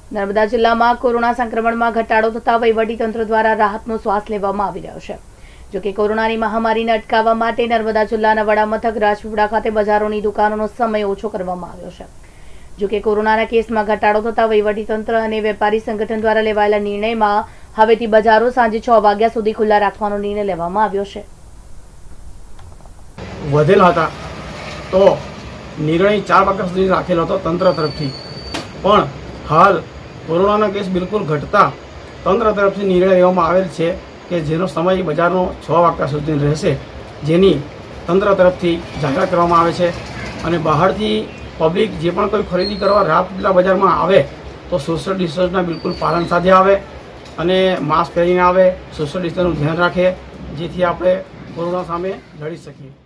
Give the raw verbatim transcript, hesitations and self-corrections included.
નર્મદા જિલ્લામાં કોરોના સંક્રમણમાં ઘટાડો થતા વહીવટીતંત્ર દ્વારા રાહતનો શ્વાસ લેવામાં આવી રહ્યો છે। જો કે કોરોનાની મહામારીને અટકાવવા માટે નર્મદા જિલ્લાના વડા મથક રાજપીપળા ખાતે બજારોની દુકાનોનો સમય ઓછો કરવામાં આવ્યો છે। જો કે કોરોનાના કેસમાં ઘટાડો થતા વહીવટીતંત્ર અને વેપારી સંગઠન દ્વારા લેવાયેલા નિર્ણયમાં હવેથી બજારો સાંજે છ વાગ્યા સુધી ખુલ્લા રાખવાનો નિર્ણય લેવામાં આવ્યો છે। વધેલા હતા તો નિર્ણય ચાર વાગ્યા સુધી રાખેલો હતો તંત્ર તરફથી, પણ હાલ કોરોનાના કેસ બિલકુલ ઘટતા તંત્ર તરફથી નિર્ણય લેવામાં આવેલ છે કે જેનો સમય બજારનો છ વાગ્યા સુધી રહેશે, જેની તંત્ર તરફથી જાહેરાત કરવામાં આવે છે। અને બહારથી પબ્લિક જે પણ કોઈ ખરીદી કરવા રાજપીપળા બજારમાં આવે તો સોશિયલ ડિસ્ટન્સના બિલકુલ પાલન સાથે આવે અને માસ્ક પહેરીને આવે, સોશિયલ ડિસ્ટન્સનું ધ્યાન રાખે, જેથી આપણે કોરોના સામે લડી શકીએ।